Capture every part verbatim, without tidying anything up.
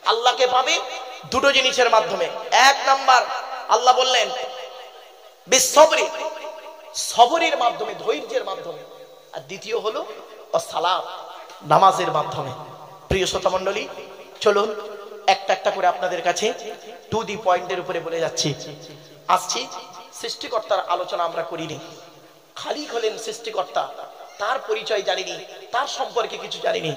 আল্লাহকে পাবে দুটো জিনিসের মাধ্যমে। এক নাম্বার আল্লাহ বললেন বিসবরি, সবরের মাধ্যমে, ধৈর্যের মাধ্যমে। আর দ্বিতীয় হলো সালাত, নামাজের মাধ্যমে। প্রিয় শ্রোতা মণ্ডলী, চলুন একটা একটা করে আপনাদের কাছে টু দি পয়েন্টের উপরে বলে যাচ্ছি। আসছি, সৃষ্টিকর্তার আলোচনা আমরা করিনি। খালিক হলেন সৃষ্টিকর্তা, তার পরিচয় জানিনি, তার সম্পর্কে কিছু জানিনি।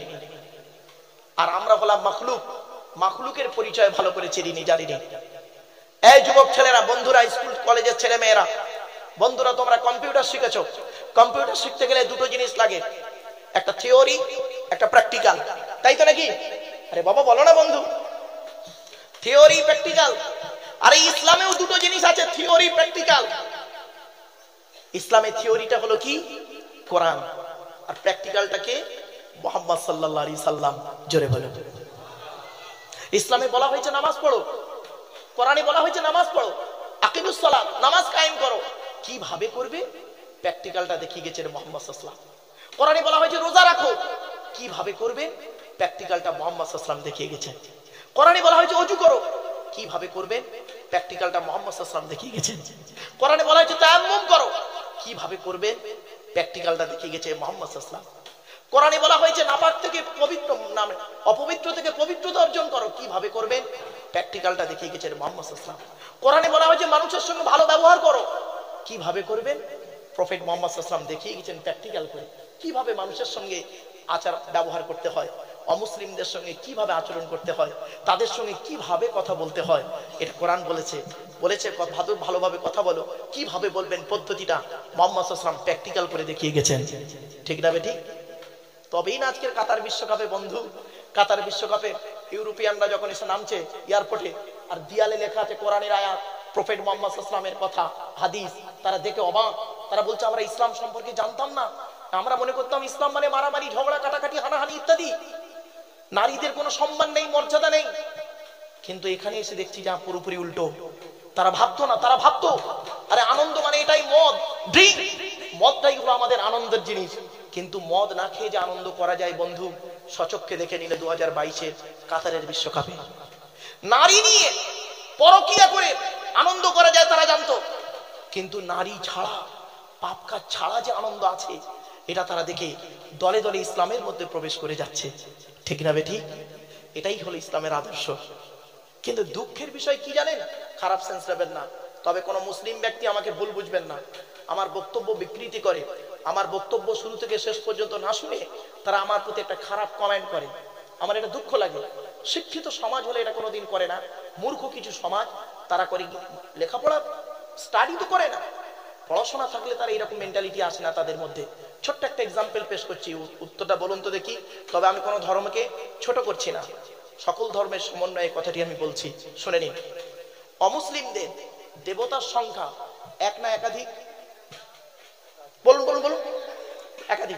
আর আমরা হলাম মাখলুক, মাখলুকের পরিচয় ভালো করে চিনিনি, জানিনি। এই যুবক ছেলেরা, বন্ধুরা, স্কুল কলেজের ছেলে মেয়েরা, বন্ধুরা, তোমরা কম্পিউটার শিখেছো। কম্পিউটার শিখতে গেলে দুটো জিনিস লাগে, একটা থিওরি, একটা প্র্যাকটিক্যাল, তাই তো নাকি? আরে বাবা বলো না বন্ধু, থিওরি প্র্যাকটিক্যাল। আরে ইসলামেও দুটো জিনিস আছে, থিওরি প্র্যাকটিক্যাল। ইসলামে থিওরিটা হলো কি? কোরআন। আর প্র্যাকটিক্যালটা কে? মুহাম্মদ সাল্লাল্লাহু আলাইহি সাল্লাম। জোরে বলো। ইসলামে বলা হয়েছে নামাজ পড়ো, কোরআনে বলা হয়েছে নামাজ পড়ো, আকিমুস সালাত, নামাজ কায়েম করো। কিভাবে করবে? প্র্যাকটিক্যালটা দেখিয়ে গেছেন মুহাম্মদ সাল্লাল্লাহু আলাইহি সাল্লাম। কোরআনে বলা হয়েছে রোজা রাখো, কিভাবে করবে? প্র্যাকটিক্যালটা মুহাম্মদ সাল্লাল্লাহু আলাইহি সাল্লাম দেখিয়ে গেছেন। কোরআনে বলা হয়েছে ওযু করো, কিভাবে করবে? প্র্যাকটিক্যালটা মুহাম্মদ সাল্লাল্লাহু আলাইহি সাল্লাম দেখিয়ে গেছেন। কোরআনে বলা হয়েছে তায়াম্মুম করো, কিভাবে করবে? প্র্যাকটিক্যালটা দেখিয়ে গেছে মুহাম্মদ সাল্লাল্লাহু আলাইহি সাল্লাম। কোরআনে বলা হয়েছে নাপাক থেকে পবিত্র, নামে অপবিত্র থেকে পবিত্রতা অর্জন করো, কিভাবে করবেন? প্র্যাকটিক্যালটা দেখিয়ে গেছে মুহাম্মদ সাল্লাল্লাহু আলাইহি সাল্লাম। কোরআনে বলা হয়েছে মানুষের সঙ্গে ভালো ব্যবহার করো, কিভাবে করবেন? প্রফেট মুহাম্মদ সাল্লাল্লাহু আলাইহি সাল্লাম দেখিয়ে গেছেন প্র্যাকটিক্যাল করে, কিভাবে মানুষের সঙ্গে আচার ব্যবহার করতে হয়, অমুসলিমদের সঙ্গে কিভাবে আচরণ করতে হয়, তাদের সঙ্গে কিভাবে কথা বলতে হয়। এটা কোরআন বলেছে। বলেছে ভালোভাবে কথা বলো, কিভাবে বলবেন পদ্ধতিটা মুহাম্মদ সাল্লাল্লাহু আলাইহি সাল্লাম প্র্যাকটিক্যাল করে দেখিয়ে গেছেন। ঠিক না বেঠিক? তবেই না আজকের কাতার বিশ্বকাপে, বন্ধু, কাতার বিশ্বকাপে ইউরোপিয়ানরা যখন এসে নামছে এয়ারপোর্টে, আর দিয়ালে লেখা আছে কোরআনের আয়াত, প্রফেট মুহাম্মদ সাল্লাল্লাহু আলাইহি সাল্লামের কথা, হাদিস, তারা দেখে অবাক। তারা বলছে আমরা ইসলাম সম্পর্কে জানতাম না, আমরা মনে করতাম ইসলাম মানে মারামারি, ঝগড়া, কাটাকাটি, হানাহানি ইত্যাদি, নারীদের কোনো সম্মান নেই, মর্যাদা নেই। কিন্তু এখানে এসে দেখছি যা পুরোপুরি উল্টো। তারা ভাবতো না, তারা ভাবতো আরে আনন্দ মানে এটাই মদ, ড্রিঙ্ক, মদটাই হলো আমাদের আনন্দের জিনিস। কিন্তু মদ না খেয়ে যে আনন্দ করা যায় বন্ধু, সচক্ষে দেখে নিলে দু হাজার বাইশের কাতারের বিশ্বকাপে নারী নিয়ে পরকিয়া করে আনন্দ করা যায় তারা জানতো, কিন্তু নারী ছাড়া, পাপ কাজ ছাড়া যে আনন্দ আছে এটা তারা দেখে দলে দলে ইসলামের মধ্যে প্রবেশ করে যাচ্ছে। ঠিক না বেঠিক? এটাই হলো ইসলামের আদর্শ। কিন্তু দুঃখের বিষয় কি জানেন? খারাপ সেন্স নেবেন না, তবে কোনো মুসলিম ব্যক্তি আমাকে ভুল বুঝবেন না, আমার বক্তব্য বিকৃতি করে, আমার বক্তব্য শুরু থেকে শেষ পর্যন্ত না শুনে তারা আমার প্রতি একটা খারাপ কমেন্ট করে, আমার এটা দুঃখ লাগে। শিক্ষিত সমাজ হলে এটা কোনোদিন করে না, মূর্খ কিছু সমাজ তারা করে, লেখাপড়া স্টাডি তো করে না, পড়াশোনা থাকলে তারা এরকম মেন্টালিটি আসে না তাদের মধ্যে। ছোট্ট একটা এক্সাম্পল পেশ করছি, উত্তরটা বলুন তো দেখি। তবে আমি কোনো ধর্মকে ছোট করছি না, সকল ধর্মের সমন্বয়ে কথাটি আমি বলছি, শুনে নিন। অমুসলিমদের দেবতার সংখ্যা এক না একাধিক? বলুন বলুন বলুন। একাধিক।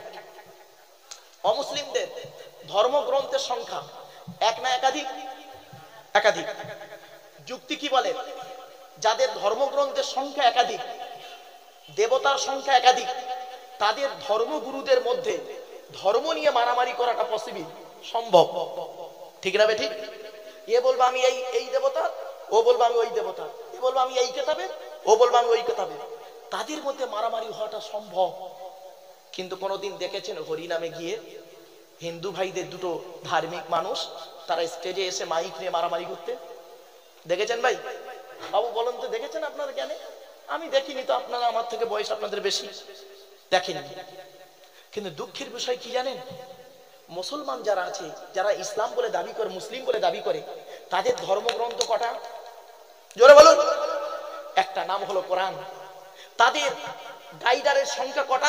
অমুসলিমদের ধর্মগ্রন্থের সংখ্যা এক না একাধিক? একাধিক। যুক্তি কি বলে? যাদের ধর্মগ্রন্থের সংখ্যা একাধিক, দেবতার সংখ্যা একাধিক, তাদের ধর্মগুরুদের মধ্যে ধর্ম নিয়ে মারামারি করাটা পসিবল, সম্ভব। ঠিক না বেঠিক? এ বলবো আমি এই এই দেবতা, ও বলবো আমি ওই দেবতা, এ বলবো আমি এই কেতাবের, ও বলবো আমি ওই কেতাবের, তাদের মধ্যে মারামারি হওয়াটা সম্ভব। কিন্তু কোনোদিন দেখেছেন হরিনামে গিয়ে হিন্দু ভাইদের দুটো ধার্মিক মানুষ তারা স্টেজে এসে মাইক নিয়ে মারামারি করতে? দেখেছেন ভাই? বাবু বলেন তো, দেখেছেন আপনার জ্ঞানে? আমি দেখিনি, তো আপনারা আমার থেকে বয়স আপনাদের বেশি, দেখেন। কিন্তু দুঃখের বিষয় কি জানেন? মুসলমান যারা আছে, যারা ইসলাম বলে দাবি করে, মুসলিম বলে দাবি করে, তাদের ধর্মগ্রন্থ কটা? জোরে বলুন। একটা, নাম হলো কোরআন। তাদের গাইডারের সংখ্যা কটা?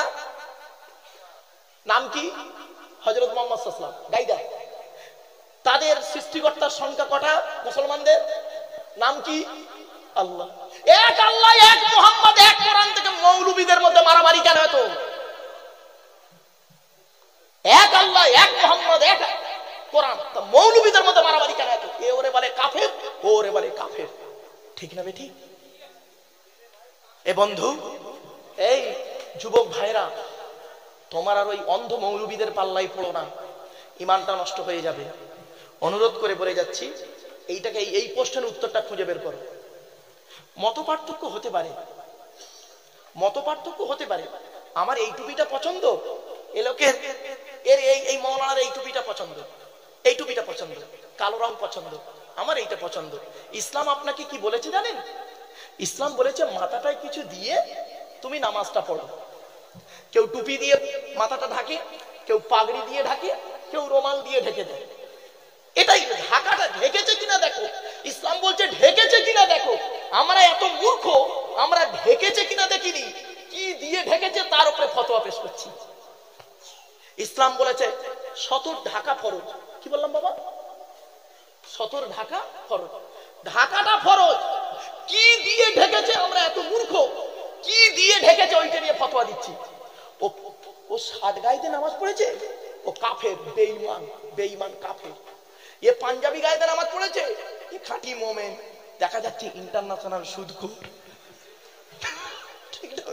নাম কি? হযরত মুহাম্মদ সাল্লাল্লাহু আলাইহি ওয়াসাল্লাম, গাইডার। তাদের সৃষ্টিকর্তার সংখ্যা কটা মুসলমানদের? নাম কি? আল্লাহ। এক আল্লাহ, এক মুহাম্মদ, এক কোরআন থেকে মৌলবীদের মধ্যে মারামারি কেন এত? এক আল্লাহ, এক মুহাম্মদ, এক কোরআন, তা মৌলবীদের মধ্যে মারামারি কেন এত? এ ওরে বলে কাফের, ও ওরে বলে কাফের। ঠিক না বেঠিক? এ বন্ধু, এই যুবক ভাইরা, তোমার আর ওই অন্ধ মৌলবীদের পাল্লাই পড়ো না, ইমানটা নষ্ট হয়ে যাবে। অনুরোধ করে বলে যাচ্ছি, এইটাকে এই প্রশ্নের উত্তরটা খুঁজে বের করো। মত পার্থক্য হতে পারে, মত পার্থক্য হতে পারে। আমার এই টুপিটা পছন্দ, এ লোকের এর এই এই মৌলানার এই টুপিটা পছন্দ, এই টুপিটা পছন্দ, কালো রং পছন্দ, আমার এইটা পছন্দ। ইসলাম আপনাকে কি বলেছে জানেন? ইসলাম বলেছে মাথাটায় কিছু দিয়ে তুমি নামাজটা পড়ো। কেউ টুপি দিয়ে মাথাটা ঢাকে, কেউ পাগড়ি দিয়ে ঢাকে, কেউ রুমাল দিয়ে ঢেকে দেয়। এটাই ঢাকাটা ঢেকেছে কিনা দেখো। ইসলাম বলছে ঢেকেছে কিনা দেখো। আমরা এত মূর্খ, আমরা ঢেকেছে কিনা দেখিনি, কি দিয়ে ঢেকেছে তার উপরে ফতোয়া পেশ করছি। ইসলাম বলেছে সতর ঢাকা ফরজ। কি বললাম বাবা? সতর ঢাকা ফরজ। ঢাকাটা ফরজ, কি দিয়ে ঢেকেছে আমরা এত মূর্খ, কি দিয়ে ঢেকেছে ওইটা নিয়ে ফতোয়া দিচ্ছি। ও ও সাত গায়েতে নামাজ পড়েছে, ও কাফের, বেঈমান, বেঈমান কাফের। এ পাঞ্জাবি গায়েতে নামাজ পড়েছে, এ খাঁটি মোমেন। দেখা যাচ্ছে ইন্টারন্যাশনাল সুদখোর। ঠিক না?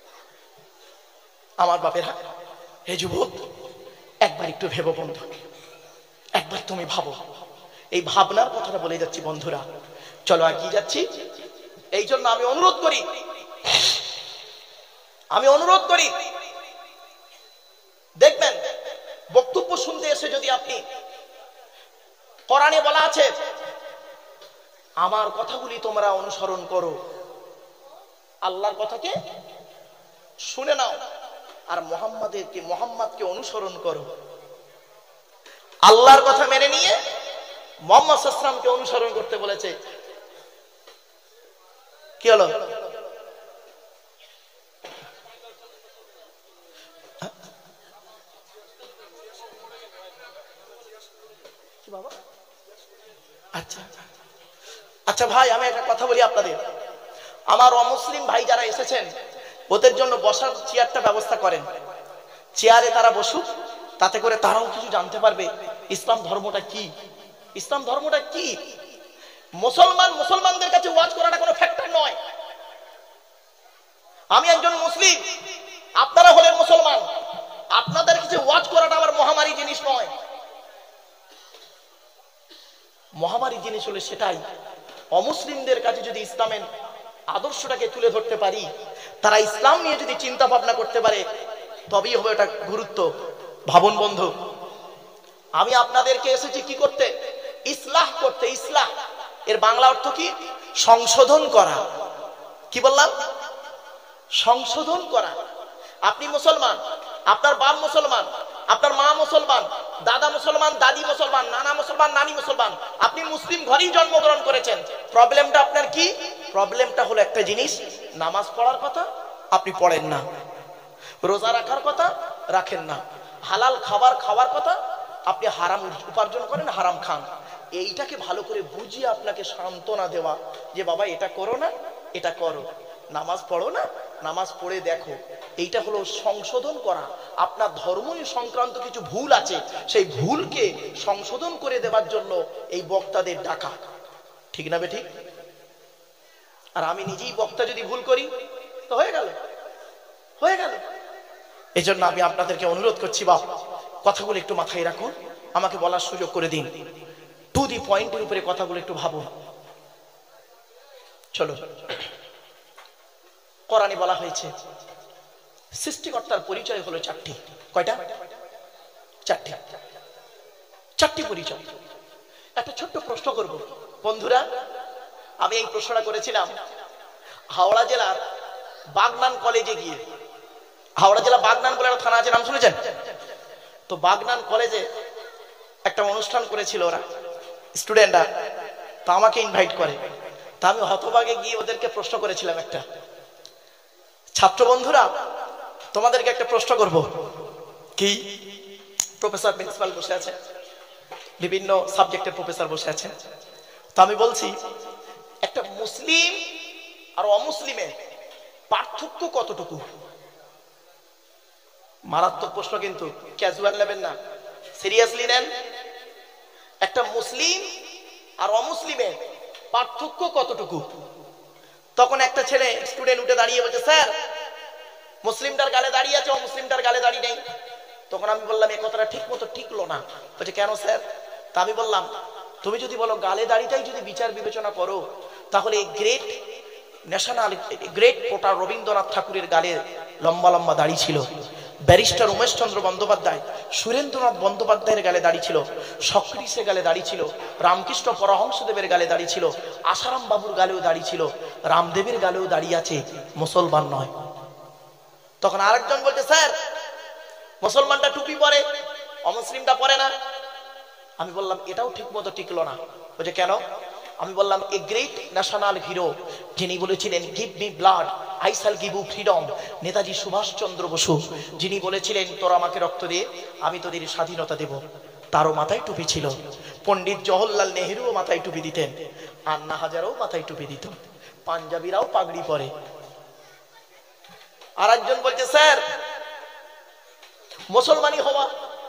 আমার বাপের হাত, হে যুবক, একবার একটু ভেবো বন্ধু, একবার তুমি ভাবো। এই ভাবনার কথাটা বলে যাচ্ছি বন্ধুরা, চলো এগিয়ে যাচ্ছি। এই জন্য আমি অনুরোধ করি, আমি অনুরোধ করি দেখবেন বক্তব্য শুনতে এসে যদি আপনি, কোরআনে বলা আছে আমার কথাগুলি তোমরা অনুসরণ করো, আল্লাহর কথাকে শুনে নাও আর মুহাম্মাদেরকে মুহাম্মাদকে অনুসরণ করো। আল্লাহর কথা মেনে নিয়ে মুহাম্মদ সাল্লাল্লাহু আলাইহি ওয়াসাল্লামকে অনুসরণ করতে বলেছে। কি হলো? কি বাবা? আচ্ছা আচ্ছা ভাই, আমি একটা কথা বলি আপনাদের। আমার অমুসলিম ভাই যারা এসেছেন ওদের জন্য বসার চেয়ারটা ব্যবস্থা করেন। চেয়ারে তারা বসুক, তাতে করে তারাও কিছু জানতে পারবে ইসলাম ধর্মটা কি। ইসলাম ধর্মটা কি? মুসলমান মুসলমানদের কাছে ওয়াজ করাটা কোনো ফ্যাক্টর নয়। আমি একজন মুসলিম, আপনারা হলেন মুসলমান, আপনাদের কাছে ওয়াজ করাটা আমার মহামারী জিনিস নয়। মহামারী জিনিস হলে সেটাই অমুসলিমদের কাছে যদি ইসলামের আদর্শটাকে তুলে ধরতে পারি, তারা ইসলাম নিয়ে যদি চিন্তা ভাবনা করতে পারে, তবেই হবে এটা গুরুত্ব। ভাবুন বন্ধু, আমি আপনাদেরকে এসেছি কি করতে? ইসলাহ করতে। ইসলাহ এর বাংলা অর্থ কি? সংশোধন করা। কি বললাম? সংশোধন করা। আপনি মুসলমান, আপনার বাপ মুসলমান, আপনার মা মুসলমান, দাদা মুসলমান, দাদি মুসলমান, নানা মুসলমান, নানি মুসলমান, আপনি মুসলিম ঘরেই জন্মগ্রহণ করেছেন। প্রবলেমটা আপনার কি? প্রবলেমটা হলো একটা জিনিস, নামাজ পড়ার কথা আপনি পড়েন না, রোজা রাখার কথা রাখেন না, হালাল খাবার খাওয়ার কথা আপনি হারাম উপার্জন করেন, হারাম খান। এইটাকে ভালো করে বুঝিয়ে আপনাকে সান্ত্বনা দেওয়া যে বাবা এটা করো না, এটা করো, নামাজ পড়ো না, নামাজ পড়ে দেখো। এইটা হলো সংশোধন করা। আপনার ধর্ম সংক্রান্ত কিছু ভুল আছে, সেই ভুলকে সংশোধন করে দেওয়ার জন্য এই বক্তাদের ডাকা। ঠিক না বে ঠিক? আর আমি নিজেই বক্তা যদি ভুল করি তো হয়ে গেল, হয়ে গেল। এই জন্য আমি আপনাদেরকে অনুরোধ করছি, বাপ কথাগুলো একটু মাথায় রাখুন, আমাকে বলার সুযোগ করে দিন। টু দি পয়েন্টের উপরে কথাগুলো একটু ভাবুন। চলো, কোরআনে বলা হয়েছে সৃষ্টিকর্তার পরিচয় হলো চারটি। কয়টা? চারটি। চারটি পরিচয়। একটা ছোট্ট প্রশ্ন করব বন্ধুরা। আমি এই প্রশ্নটা করেছিলাম হাওড়া জেলার বাগনান কলেজে গিয়ে। হাওড়া জেলা বাগনান বলে একটা থানা আছে, নাম শুনেছেন তো? বাগনান কলেজে একটা অনুষ্ঠান করেছিল ওরা, স্টুডেন্টরা, তা আমাকে ইনভাইট করে। তা আমি হতভাগে গিয়ে ওদেরকে প্রশ্ন করেছিলাম একটা, ছাত্র বন্ধুরা তোমাদেরকে একটা প্রশ্ন করব। কি? প্রফেসর প্রিন্সিপাল বসে আছে, বিভিন্ন সাবজেক্টের প্রফেসর বসে আছেন। তো আমি বলছি একটা মুসলিম আর অমুসলিমের পার্থক্য কতটুকু? মারাত্মক প্রশ্ন, কিন্তু ক্যাজুয়াল নেবেন না, সিরিয়াসলি নেন। একটা মুসলিম আর অমুসলিমের পার্থক্য কতটুকু? তখন একটা ছেলে স্টুডেন্ট উঠে দাঁড়িয়ে বলছে, স্যার মুসলিমটার গালে দাঁড়িয়ে আছে, অমুসলিমটার গালে দাঁড়িয়ে নেই। তখন আমি বললাম এই কথাটা ঠিক মতো টিকলো না। বলছে কেন স্যার? তা আমি বললাম তুমি যদি বলো গালে দাড়িটাই যদি বিচার বিবেচনা করো, তাহলে এই great national great poet Rabindranath ঠাকুরের গালে লম্বা লম্বা দাড়ি ছিল, ব্যারিস্টার উমেশ চন্দ্র বন্দ্যোপাধ্যায় সুরেন্দ্রনাথ বন্দ্যোপাধ্যায়ের গালে দাড়ি ছিল, সক্রিসের গালে দাড়ি ছিল, রামকৃষ্ণ পরমহংসদেবের গালে দাড়ি ছিল, আসারাম বাবুর গালেও দাড়ি ছিল, রামদেবের গালেও দাড়ি আছে, মুসলমান নয়। তখন আরেকজন বলছে স্যার মুসলমানটা টুপি পরে, অমুসলিমটা পরে না। আমি বললাম এটাও ঠিক মতো টিকলো না। বলছে কেন? আমি বললাম এ গ্রেট ন্যাশনাল হিরো যিনি বলেছিলেন give me blood I shall give you freedom, Netaji Subhas Chandra Bose যিনি বলেছিলেন তোরা আমাকে রক্ত দিয়ে আমি তোদের স্বাধীনতা দেব, তারও মাথায় টুপি ছিল। পণ্ডিত জওহরলাল নেহরুও মাথায় টুপি দিতেন, আন্না হাজারও মাথায় টুপি দিত, পাঞ্জাবিরাও পাগড়ি পরে। আর একজন বলছে স্যার মুসলমানি হওয়া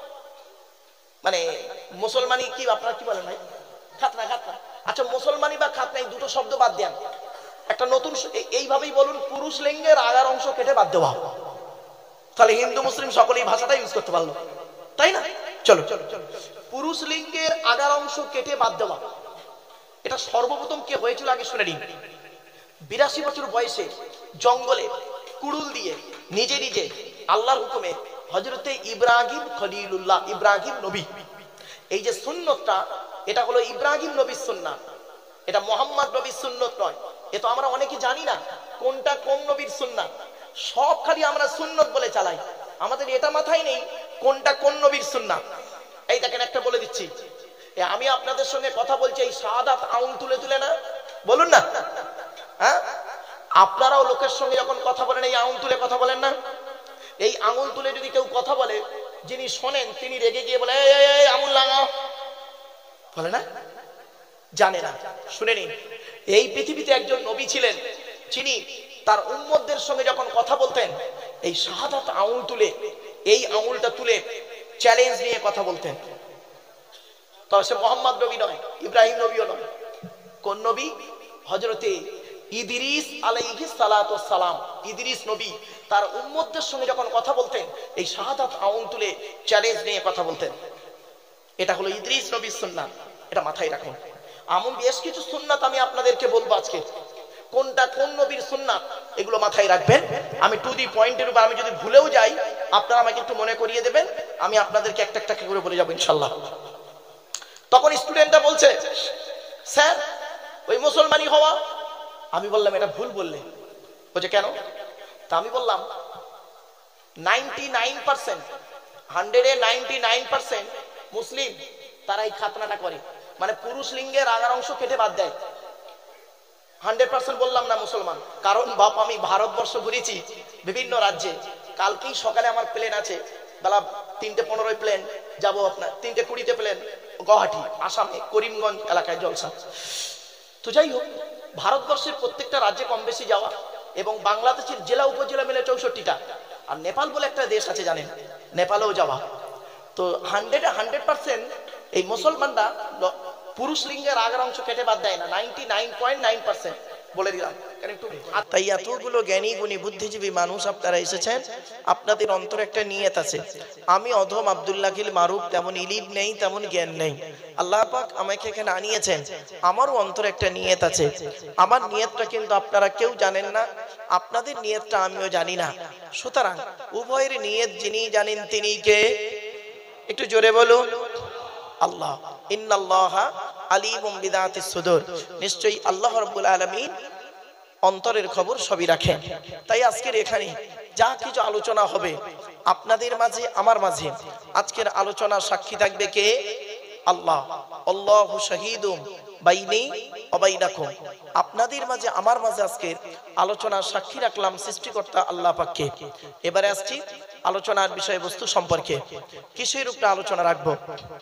মানে মুসলমানি কি আপনারা কি বলেন ভাই? খাতনা খাতনা। আচ্ছা মুসলমানি বা খাতনা এই দুটো শব্দ বাদ দেন, একটা নতুন এইভাবেই বলুন পুরুষ লিঙ্গের আগার অংশ কেটে বাদ দেওয়া, তাহলে হিন্দু মুসলিম সকলেই ভাষাটা ইউজ করতে পারলো, তাই না? চলো পুরুষ লিঙ্গের আগার অংশ কেটে বাদ দেওয়া, এটা সর্বপ্রথম কে হয়েছিল আগে শুনে নিন। বিরাশি বছর বয়সে জঙ্গলে কুড়ুল দিয়ে নিজে নিজে আল্লাহর হুকুমে হযরতে ইব্রাহিম খলিলুল্লাহ ইব্রাহিম নবী, এই যে সুন্নতটা এটা হলো ইব্রাহিম নবীর সুন্নাত, এটা মোহাম্মদ নবীর সুন্নত নয়। এ তো আমরা অনেকে জানি না কোনটা কোন নবীর সুন্নাত, সব খালি আমরা সুন্নত বলে চালাই, আমাদের এটা মাথায় নেই কোনটা কোন নবীর সুন্নাত। এই দেখেন একটা বলে দিচ্ছি, আমি আপনাদের সঙ্গে কথা বলছি এই শাহাদাত আউন তুলে তুলে না বলুন না, হ্যাঁ আপনারাও লোকের সঙ্গে যখন কথা বলেন এই আউন তুলে কথা বলেন না? এই আঙুল তুলে যদি কেউ কথা বলে যিনি শোনেন তিনি রেগে গিয়ে বলে এই আঙুল লাগাও, বলে না? জানে না। শুনে নিন, এই পৃথিবীতে একজন নবী ছিলেন যিনি তার উম্মতদের সঙ্গে যখন কথা বলতেন এই শাহাদাত আঙুল তুলে এই আঙুলটা তুলে চ্যালেঞ্জ নিয়ে কথা বলতেন। তবে সে মোহাম্মদ নবী নয়, ইব্রাহিম নবীও নয়। কোন নবী? হযরতে ইদ্রিস আলাইহিস সালাতু ওয়াস সালাম। ইদ্রিস নবী তার উম্মতদের সঙ্গে যখন কথা বলতেন এই শাহাদাত আউন তুলে চ্যালেঞ্জ নিয়ে কথা বলতেন। এটা হলো ইদ্রিস নবীর সুন্নাত, এটা মাথায় রাখুন। এমন বেশ কিছু সুন্নাত আমি আপনাদেরকে বলবো আজকে, কোনটা কোন নবীর সুন্নাত এগুলো মাথায় রাখবেন। আমি টু দি পয়েন্টের উপর আমি যদি ভুলেও যাই আপনারা আমাকে একটু মনে করিয়ে দেবেন, আমি আপনাদেরকে একটা একটা করে বলে যাবো ইনশাআল্লাহ। তখন স্টুডেন্টটা বলছে স্যার ওই মুসলমানি হওয়া। আমি বললাম এটা ভুল বললে। বলছে কেন? তা আমি বললাম নাইনটি নাইন পার্সেন্ট হান্ড্রেডে নাইনটি নাইন পার্সেন্ট মুসলিম তারা এই খাতনাটা করে, মানে পুরুষ লিঙ্গের আগার অংশ কেটে বাদ দেয়। হান্ড্রেড পার্সেন্ট বললাম না মুসলমান, কারণ বাপ আমি ভারতবর্ষ ঘুরেছি বিভিন্ন রাজ্যে। কালকেই সকালে আমার প্লেন আছে, বেলা তিনটে পনেরোই প্লেন যাবো, আপনার তিনটে কুড়িতে প্লেন গুয়াহাটি আসামে করিমগঞ্জ এলাকায় জলসা। তো যাই হোক, ভারতবর্ষের প্রত্যেকটা রাজ্যে কম বেশি যাওয়া, এবং বাংলাদেশের জেলা উপজেলা মিলে চৌষট্টিটা, আর নেপাল বলে একটা দেশ আছে জানেন, নেপালেও যাওয়া। তো হান্ড্রেডে হান্ড্রেড পার্সেন্ট এই মুসলমানরা পুরুষ লিঙ্গের আগের অংশ কেটে বাদ দেয় না, ninety nine point nine percent বলে দিলাম। তাই এতগুলো জ্ঞানী গুণী বুদ্ধিজীবী মানুষ আপনারা এসেছেন, আপনাদের অন্তরে একটা নিয়ত আছে। আমি অধম আব্দুল্লাহ গিল মারুফ, তেমন ইলিম নেই তেমন জ্ঞান নেই, আল্লাহ পাক আমাকে এখানে আনিয়েছেন, আমারও অন্তরে একটা নিয়ত আছে। আমার নিয়তটা কিন্তু আপনারা কেউ জানেন না, আপনাদের নিয়তটা আমিও জানি না। সুতরাং উভয়ের নিয়ত যিনি জানেন তিনি কে? একটু জোরে বলুন আল্লাহ। ইন্নাল্লাহা আলিমুম বিদাতিস সুদূর, নিশ্চয়ই আল্লাহ রাব্বুল আলামিন অন্তরের খবর সবই রাখেন। তাই আজকের এখানে যা কিছু আলোচনা হবে আপনাদের মাঝে আমার মাঝে, আজকের আলোচনা সাক্ষী থাকবে কে? আল্লাহ। আল্লাহু শাহীদুম বাইনি ওয়া বাইনাকুম, আপনাদের মাঝে আমার মাঝে আজকের আলোচনা সাক্ষী রাখলাম সৃষ্টিকর্তা আল্লাহ পাককে। এবারে আসছি আলোচনার বিষয়বস্তু সম্পর্কে। কিসের উপরে আলোচনা রাখবো?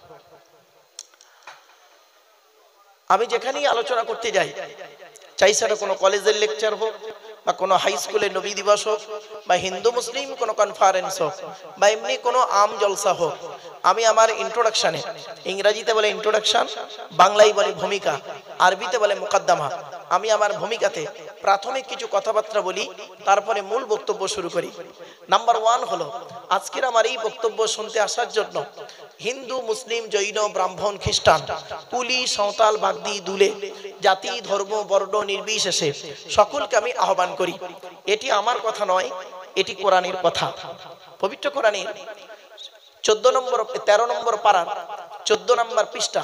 আমি যেখানেই আলোচনা করতে যাই, চাই সেটা কোনো কলেজের লেকচার হোক, বা কোনো হাই স্কুলের নবী দিবস হোক, বা হিন্দু মুসলিম কোনো কনফারেন্স হোক, বা এমনি কোনো আম জলসা হোক, আমি আমার ইন্ট্রোডাকশনে, ইংরেজিতে বলে ইন্ট্রোডাকশন, বাংলায় বলে ভূমিকা, আরবিতে বলে মুকদ্দমা, আমি আমার ভূমিকাতে প্রাথমিক কিছু কথাবার্তা বলি, তারপরে মূল বক্তব্য শুরু করি। নাম্বার ওয়ান হলো, আজকের আমার এই বক্তব্য শুনতে আসার জন্য হিন্দু, মুসলিম, জৈন, ব্রাহ্মণ, খ্রিস্টান, কুলি, সাঁওতাল, বাগদি, দুলে, জাতি, ধর্ম, বর্ণ নির্বিশেষে সকলকে আমি আহ্বান করি। এটি আমার কথা নয়, এটি কোরআনের কথা। পবিত্র কোরআনের চোদ্দ নম্বর তেরো নম্বর পারার চোদ্দ নম্বর পৃষ্ঠা,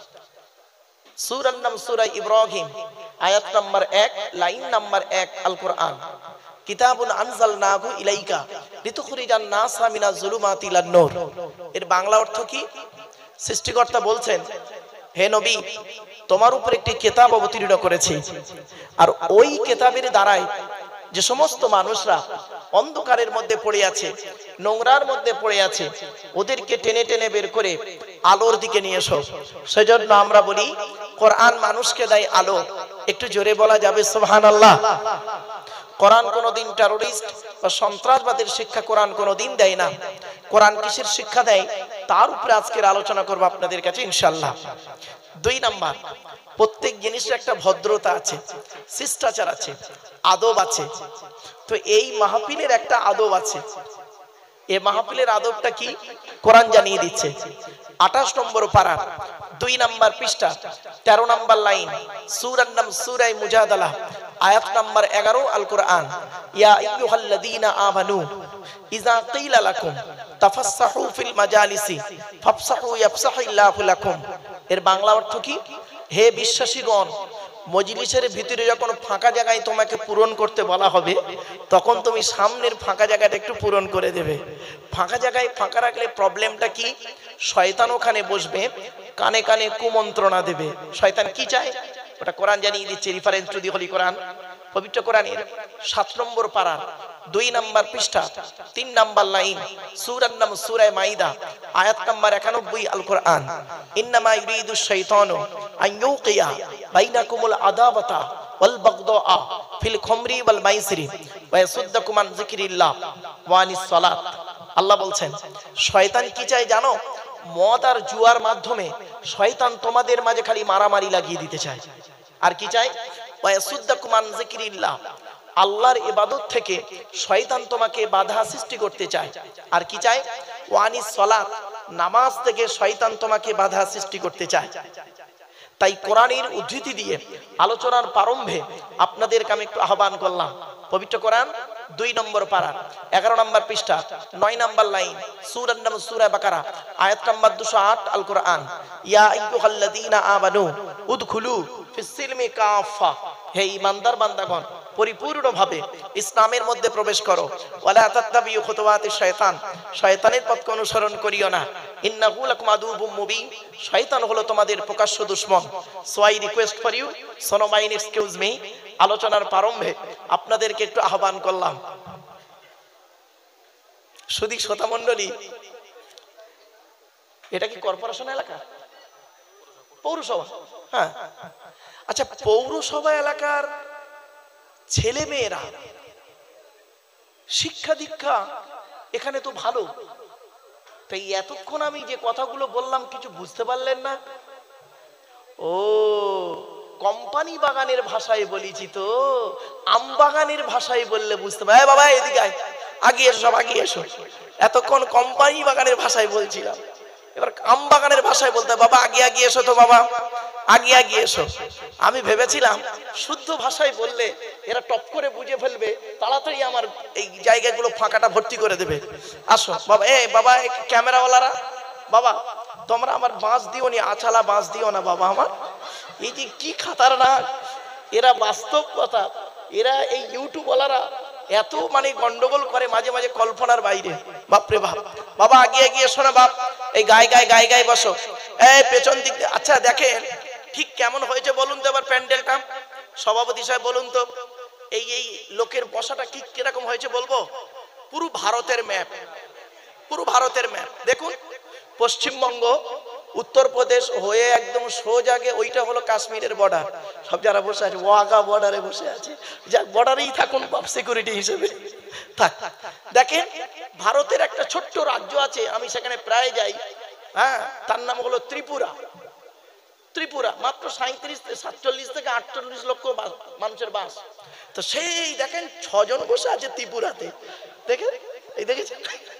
সূরার নাম সূরা ইব্রাহিম, আয়াত নাম্বার এক, লাইন নাম্বার এক, আল কোরআন। কিতাবুন আনজালনাহু ইলাইকা লিতুখরিজান নাসা মিনাজ যুলুমাতি ইলান নূর। এর বাংলা অর্থ কি? সৃষ্টিকর্তা বলছেন, হে নবী, তোমার উপর একটি কিতাব অবতীর্ণ করেছি, আর ওই কিতাবের দ্বারাই যে সমস্ত মানুষরা অন্ধকারের মধ্যে পড়ে আছে, নোংরার মধ্যে পড়ে আছে, ওদেরকে টেনে টেনে বের করে আলোর দিকে নিয়ে এসো। সেজন্য আমরা বলি, কোরআন মানুষকে দেয় আলো। একটু জোরে বলা যাবে সুবহানাল্লাহ? কোরআন কোনোদিন টেরোরিস্ট বা সন্ত্রাসবাদের শিক্ষা কোরআন কোনোদিন দেয় না। কোরআন কিসের শিক্ষা দেয়, তার উপরে আজকের আলোচনা করব আপনাদের কাছে ইনশাআল্লাহ। দুই নাম্বার, প্রত্যেক জিনিসের একটা ভদ্রতা আছে, শিষ্টাচার আছে, আদব আছে। তো এই মাহফিলের একটা আদব আছে। এই মাহফিলের আদবটা কি? কোরআন জানিয়ে দিচ্ছে। আঠাশ নম্বর পারা, দুই নাম্বার পৃষ্ঠা, তেরো নাম্বার লাইন, সূরার নাম সূরা মুজাদালা, আয়াত নাম্বার এগারো, আল কোরআন। ইয়া আইয়ুহাল্লাযীনা আমানু ইযা কিলা লাকুম তাফাসসাহু ফিল মাজালিসি ফাফসাহু ইয়াফসাহিল্লাহু লাকুম। এর বাংলা অর্থ কি? হে বিশ্বাসীগণ, মজলিসের ভিতরে যখন ফাঁকা জায়গায় তোমাকে পূরণ করতে বলা হবে, তখন তুমি সামনের ফাঁকা জায়গাটা একটু পূরণ করে দেবে। ফাঁকা জায়গায় ফাঁকা রাখলে প্রবলেমটা কি? শয়তান ওখানে বসবে, কানে কানে কুমন্ত্রণা দেবে। শয়তান কি চায় ওটা কোরআন জানিয়ে দিচ্ছে, reference to the holy Quran. পবিত্র কোরআনের সাত নম্বর পারা, দুই নাম্বার পৃষ্ঠা, তিন নাম্বার লাইন, সূরার নাম সূরা মাইদা, আয়াত নাম্বার একানব্বই, আল কোরআন। ইন্নামা ইউরিদু শাইতানু আন ইউকিয়া বাইনাকুমুল আদাওয়াতা ওয়াল বাগদা ফিল খামরি ওয়াল মাইসিরি ওয়া ইয়াসুদ্দাকুম আন যিকরিল্লাহ ওয়া আনিস সালাত। আল্লাহ বলছেন, শয়তান কি চায় জানো? মদ আর জুয়ার মাধ্যমে শয়তান তোমাদের মাঝে খালি মারামারি লাগিয়ে দিতে চায়। আর কি চায়? ওয়া ইয়াসুদ্দাকুম আন যিকরিল্লাহ, আল্লাহর ইবাদত থেকে শয়তান তোমাকে বাধা সৃষ্টি করতে চায়। আর কি চায়? ওয়া আনিস সালাত, নামাজ থেকে শয়তান তোমাকে বাধা সৃষ্টি করতে চায়। তাই কোরআনের উদ্ধৃতি দিয়ে আলোচনার প্রারম্ভে আপনাদেরকে আমি একটু আহ্বান করলাম। পবিত্র কোরআন দুই নম্বর পারা, এগারো নম্বর পৃষ্ঠা, নয় নম্বর লাইন, সূরার নাম সূরা বাকারা, আয়াত নাম্বার দুশো আট, আল কোরআন। ইয়া আইয়ুহাল্লাযীনা আমানু উদখুলু ফিস সিলমি কাফা, হে ঈমানদার বান্দাগণ, পরিপূর্ণভাবে ইসলামের মধ্যে প্রবেশ করো। ওয়ালা তাত্তাবিউ খুতুওয়াতিশ শায়তান, শয়তানের পথকে অনুসরণ করিও না। ইন্নাহু লাকুম আদুউম মুবিন, শয়তান হলো তোমাদের প্রকাশ্য দুশমন। So I request for you, সোনো মাইন এক্সকিউজ মি, আলোচনার প্রারম্ভে আপনাদেরকে একটু আহ্বান করলাম। সুধী শ্রোতা মণ্ডলী, এটা কি কর্পোরেশন এলাকা? পৌরসভা? হ্যাঁ, আচ্ছা, পৌরসভা এলাকার ছেলে মেয়েরা শিক্ষা দীক্ষা এখানে তো ভালো। তাই এতক্ষণ আমি যে কথাগুলো বললাম কিছু বুঝতে পারলেন না? ও, কোম্পানি বাগানের ভাষায় বলেছি তো, আম বাগানের ভাষায় বললে বুঝতে পারে। বাবা এদিকে আয়, আগে এসো, সব আগে এসো। এতক্ষণ কোম্পানি বাগানের ভাষায় বলছিলাম, এবার আম বাগানের ভাষায় বলতে, বাবা আগে আগে এসো তো, বাবা আগে আগে এসো। আমি ভেবেছিলাম শুদ্ধ ভাষায় বললে এরা টপ করে বুঝে ফেলবে, তাড়াতাড়ি আমার এই জায়গাগুলো ফাঁকাটা ভর্তি করে দেবে। আসো বাবা, এ বাবা ক্যামেরাওয়ালারা, বাবা তোমরা আমার বাঁশ দিও নি, আছালা বাঁশ দিও না বাবা আমার। এই যে কি খাতারনাক এরা, বাস্তব কথা। এরা এই ইউটিউবওয়ালারা এত মানে গন্ডগোল করে মাঝে মাঝে কল্পনার বাইরে। বাপরে বাপ, বাবা আগে এগিয়ে এসো না বাপ, এই গায়ে গায়ে গায়ে গায়ে বসো, এই পেছন দিক। আচ্ছা দেখেন ঠিক কেমন হয়েছে বলুন তো এবার প্যান্ডেলটা, সভাপতি সাহেব বলুন তো, এই এই লোকের বসাটা ঠিক কিরকম হয়েছে বলবো? পুরো ভারতের ম্যাপ, পুরো ভারতের ম্যাপ। দেখুন পশ্চিমবঙ্গ, উত্তরপ্রদেশ হয়ে একদম সোজাগে ওইটা হলো কাশ্মীরের বর্ডার। সব যারা বসে আছে ওয়াগা বর্ডারে বসে আছে, যাক বর্ডারেই থাকুন বাপ, সিকিউরিটি হিসেবে থাক। দেখেন ভারতের একটা ছোট্ট রাজ্য আছে, আমি সেখানে প্রায় যাই, হ্যাঁ, তার নাম হলো ত্রিপুরা। ত্রিপুরা মাত্র সাঁত্রিশ সাতচল্লিশ থেকে আটচল্লিশ লক্ষ মানুষের বাস। তো সেই দেখেন ছজন বসে আছে ত্রিপুরাতে, দেখেন এই দেখেছেন।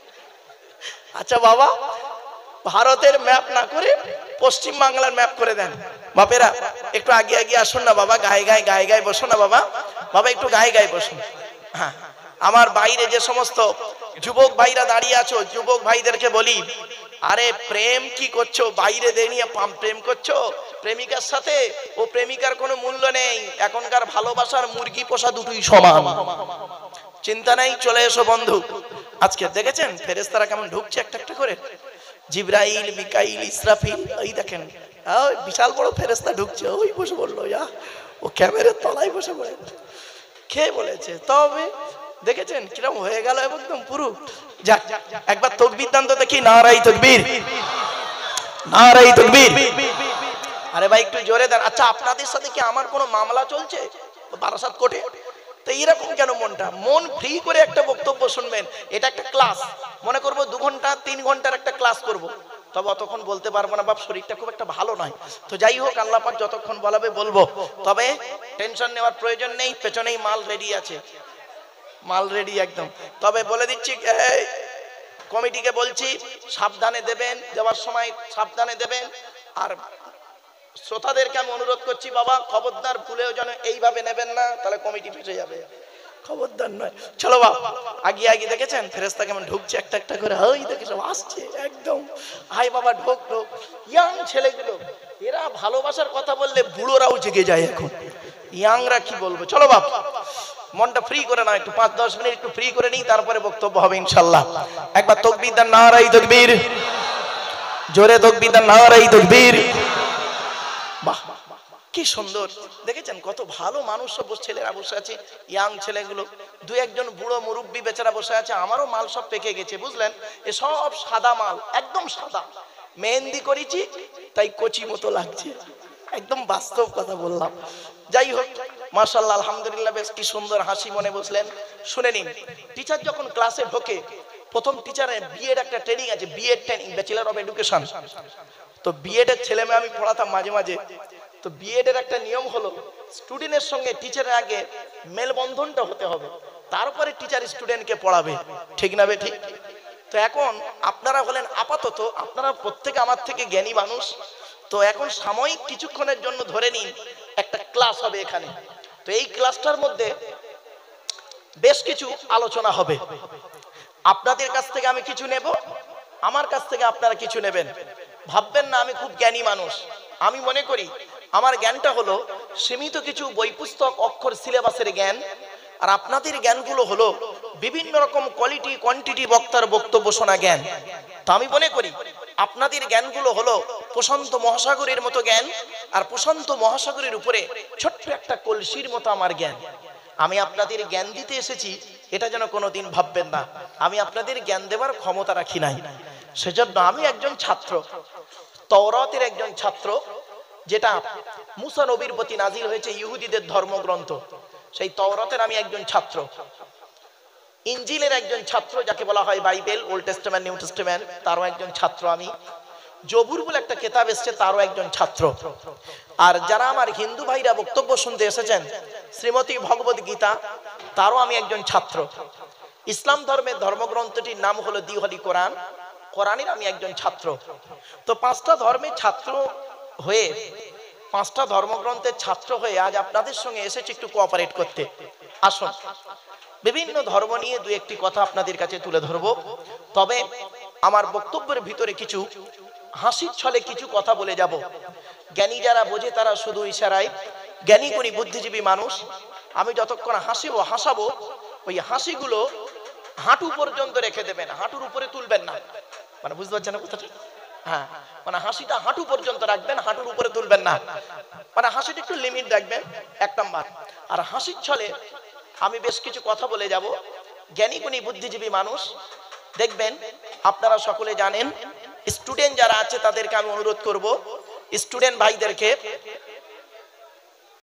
আচ্ছা বাবা, ভারতের ম্যাপ না করে পশ্চিম বাংলার ম্যাপ করে দেন। বাপেরা একটু আগে আগে আসুন না বাবা, গায়ে গায়ে গায়ে গায়ে বসো না বাবা, বাবা একটু গায়ে গায়ে বসুন। হ্যাঁ, আমার বাইরে যে সমস্ত যুবক ভাইরা দাঁড়িয়ে আছো, যুবক ভাইদেরকে বলি, আরে প্রেম কি করছো? বাইরে দাঁড়িয়ে প্রেম করছো প্রেমিকার সাথে? ও প্রেমিকার কোনো মূল্য নেই। এখনকার ভালোবাসার মুরগি পোষা দুটোই সমান, চিন্তা নাই। চলে এসো বন্ধু। আজকে দেখেছেন ফেরেশতারা কেমন ঢুকছে একটা একটা করে, জিবরাইল, মিকাইল, ইসরাফিল। এই দেখেন ওই বিশাল বড় ফেরেশতা ঢুকছে, ওই বসে বললো যা, ও ক্যামেরার তলায় বসে পড়ে। কে বলেছে? তবে দেখেছেন কিরকম হয়ে গেল একদম পুরো। যাক, একবার তাকবীর দান তো দেখি, নারাই তাকবীর, নারাই তাকবীর। আরে ভাই একটু জোরে দেন। আচ্ছা, আপনাদের সাথে কি আমার কোনো মামলা চলছে বারাসাত কোর্টে? তো এরকম কেন মনটা? মন ফ্রি করে একটা বক্তব্য শুনবেন। এটা একটা ক্লাস, মনে করবো দু ঘন্টা তিন ঘন্টার একটা ক্লাস করব, তবে অতক্ষণ বলতে পারবো না বাপ, শরীরটা খুব একটা ভালো নয়। তো যাই হোক, আল্লাহ পাক যতক্ষণ বলাবে বলবো, তবে টেনশন নেওয়ার প্রয়োজন নেই, পেছনেই মাল রেডি আছে, মাল রেডি একদম। তবে বলে দিচ্ছি, কমিটিকে বলছি সাবধানে দেবেন, দেওয়ার সময় সাবধানে দেবেন। আর শ্রোতাদেরকে আমি অনুরোধ করছি, বাবা খবরদার ভুলেও যেন এইভাবে নেবেন না, তাহলে কমিটি ফেসে যাবে, খবরদার নয়। চলো বাবা, আগে আগে দেখেছেন ফেরেশতা কেমন ঢুকছে একটা একটা করে, ওই দেখে সব আসছে একদম। হাই বাবা, ঢোক ঢোক। ইয়াং ছেলেগুলো, এরা ভালোবাসার কথা বললে বুড়োরাও জেগে যায় এখন, ইয়াংরা কি বলবো। চলো বাবা, মনটা ফ্রি করে নাও, একটু পাঁচ দশ মিনিট একটু ফ্রি করে নিই, তারপরে বক্তব্য হবে ইনশাল্লাহ। একবার তাকবীর দেন, নারাই তাকবীর, জোরে তাকবীর দেন, নারাই তাকবীর। বাহ, কি সুন্দর দেখেছেন, কত ভালো মানুষ সব ছেলেরা বসে আছে, ইয়াং ছেলেগুলো। দু একজন বুড়ো মুরব্বী বেচারা বসে আছে। আমারও মাল সব পেকে গেছে, বুঝলেন, এ সব সাদা মাল, একদম সাদা। মেহেন্দি করেছি তাই কচি মতো লাগছে, একদম বাস্তব কথা বললাম। যাই হোক, মাশাআল্লাহ, আলহামদুলিল্লাহ, বেশ কি সুন্দর হাসি মনে বসলেন। শুনে নিন, টিচার যখন ক্লাসে ঢোকে, প্রথম টিচারের বিএড একটা ট্রেনিং আছে, BEd training, bachelor of education. তো বিএড এর ছেলে মেয়ে আমি পড়াতাম মাঝে মাঝে। তো বিএড এর একটা নিয়ম হলো, স্টুডেন্টের সঙ্গে টিচারের আগে মেলবন্ধনটা হতে হবে, তারপরে টিচার স্টুডেন্টকে পড়াবে, ঠিক না বে ঠিক? তো এখন আপনারা হলেন আপাতত, আপনারা প্রত্যেকে আমার থেকে জ্ঞানী মানুষ। তো এখন সাময়িক কিছুক্ষণের জন্য ধরে নিন একটা ক্লাস হবে এখানে। তো এই ক্লাসটার মধ্যে বেশ কিছু আলোচনা হবে। আপনাদের কাছ থেকে আমি কিছু নেব, আমার কাছ থেকে আপনারা কিছু নেবেন। ভাববেন না আমি খুব জ্ঞানী মানুষ। আমি মনে করি আমার জ্ঞানটা হলো সীমিত কিছু বই পুস্তক অক্ষর সিলেবাসের জ্ঞান, আর আপনাদের জ্ঞানগুলো হলো বিভিন্ন রকম কোয়ালিটি কোয়ান্টিটি বক্তার বক্তব্য শোনা জ্ঞান। তো আমি মনে করি আপনাদের জ্ঞানগুলো হলো প্রশান্ত মহাসাগরের মতো জ্ঞান, আর প্রশান্ত মহাসাগরের উপরে ছোট্ট একটা কলসির মতো আমার জ্ঞান। আমি আপনাদের জ্ঞান দিতে এসেছি, এটা যেন কোনোদিন ভাববেন না আমি আপনাদের জ্ঞান দেওয়ার ক্ষমতা রাখি নাই। সেজন্য আমি একজন ছাত্র, তাওরাতের একজন ছাত্র, যেটা মুসা নবীর প্রতি নাজিল হয়েছে, ইহুদিদের ধর্মগ্রন্থ, সেই তাওরাতের আমি একজন ছাত্র। ইনজিলের একজন ছাত্র, যাকে বলা হয় Bible, old testament new testament, তারও একজন ছাত্র আমি। জবুর বলে একটা কিতাব এসেছে, তারও একজন ছাত্র। আর যারা আমার হিন্দু ভাইরা বক্তব্য শুনতে এসেছেন, শ্রীমতী ভগবত গীতা, তারও আমি একজন ছাত্র। ইসলাম ধর্মের ধর্মগ্রন্থটির নাম হলো দি হলি কোরআন, কোরআনের আমি একজন ছাত্র। তো পাঁচটা ধর্মের ছাত্র হয়ে, পাঁচটা ধর্মগ্রন্থের ছাত্র হয়ে আজ আপনাদের সঙ্গে এসেছি একটু কোঅপারেট করতে। আসুন, বিভিন্ন ধর্ম নিয়ে দু একটি কথা আপনাদের কাছে তুলে ধরবো। তবে আমার বক্তব্যের ভিতরে কিছু হাসির ছলে কিছু কথা বলে যাব। জ্ঞানী যারা বোঝে তারা শুধু ইশারায়, জ্ঞানী গুণী বুদ্ধিজীবী মানুষ, আমি যতক্ষণ হাসিব হাসাবো, ওই হাসিগুলো হাঁটু পর্যন্ত রেখে দেবেন, হাঁটুর উপরে তুলবেন না। মানে বুঝতে পারছেন না কথাটা? হ্যাঁ, মানে হাসিটা হাঁটু পর্যন্ত রাখবেন, হাঁটুর উপরে তুলবেন না। মানে হাসিটা একটু লিমিট রাখবেন, এক নাম্বার। আর হাসির ছলে আমি বেশ কিছু কথা বলে যাব। জ্ঞানী গুণী বুদ্ধিজীবী মানুষ, দেখবেন আপনারা সকলে জানেন, স্টুডেন্ট যারা আছে তাদেরকে আমি অনুরোধ করব, স্টুডেন্ট ভাইদেরকে